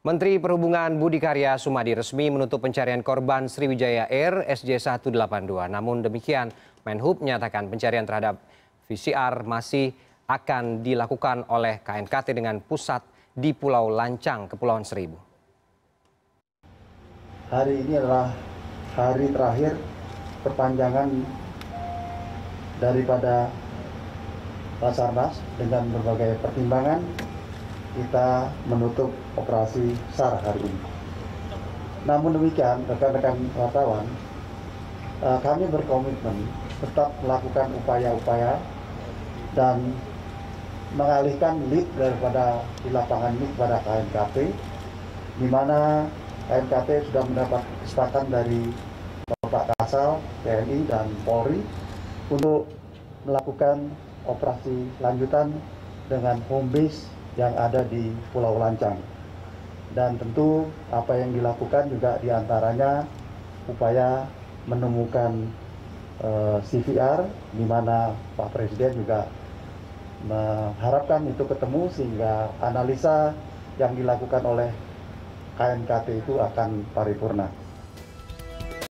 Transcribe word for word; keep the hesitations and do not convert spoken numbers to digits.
Menteri Perhubungan Budi Karya Sumadi resmi menutup pencarian korban Sriwijaya Air S J seratus delapan puluh dua. Namun demikian, Menhub menyatakan pencarian terhadap V C R masih akan dilakukan oleh K N K T dengan pusat di Pulau Lancang, Kepulauan Seribu. Hari ini adalah hari terakhir perpanjangan daripada Basarnas. Dengan berbagai pertimbangan kita menutup operasi S A R hari ini. Namun demikian, rekan-rekan wartawan, kami berkomitmen tetap melakukan upaya-upaya dan mengalihkan lead daripada di lapangan ini kepada K N K T, di mana K N K T sudah mendapat kesepakatan dari Bapak Kasal, T N I, dan Polri untuk melakukan operasi lanjutan dengan home base yang ada di Pulau Lancang. Dan tentu apa yang dilakukan juga diantaranya upaya menemukan uh, C V R, di mana Pak Presiden juga mengharapkan itu ketemu sehingga analisa yang dilakukan oleh K N K T itu akan paripurna.